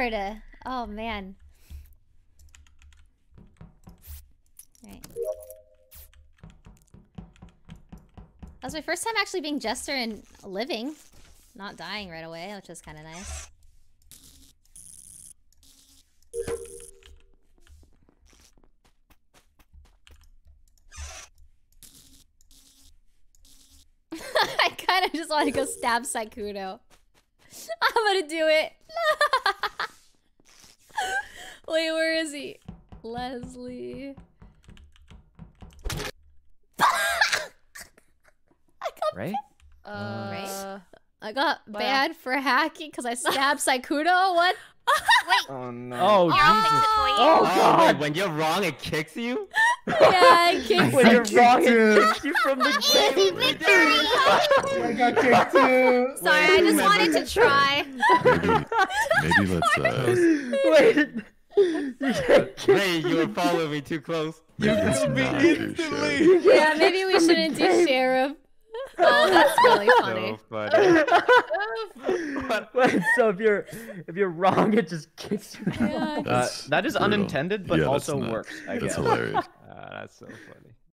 hard. Oh man. Alright. That was my first time actually being Jester and living. Not dying right away, which is kind of nice. I kind of just want to go stab Sykkuno. I'm gonna do it. Wait, where is he? Leslie. Right? Right? I got banned for hacking because I stabbed Sykkuno. What? Wait. Oh no. Oh, Jesus. Oh, God. Wait, when you're wrong, it kicks you? Yeah, it kicks When you're wrong, it too. kicks you from the Easy game. victory! I got kicked too. Sorry, I just wanted to try. Maybe let's Ray, you were following me too close. You killed me instantly. Yeah, maybe we shouldn't do Sheriff. Oh, that's really funny. So funny. Wait, so if you're wrong, it just kicks you. Yeah. That is brutal. unintended, but Yeah, also that's works. I That's guess. hilarious. That's so funny.